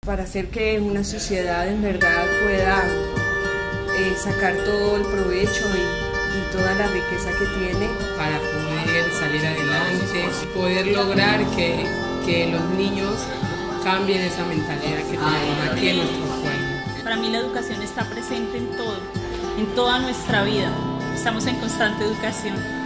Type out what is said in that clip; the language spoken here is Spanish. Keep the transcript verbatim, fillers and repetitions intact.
para hacer que una sociedad en verdad pueda eh, sacar todo el provecho y, y toda la riqueza que tiene. Para poder salir adelante, poder lograr que, que los niños cambien esa mentalidad que tenemos aquí en nuestro pueblo. Para mí la educación está presente en todo, en toda nuestra vida. Estamos en constante educación.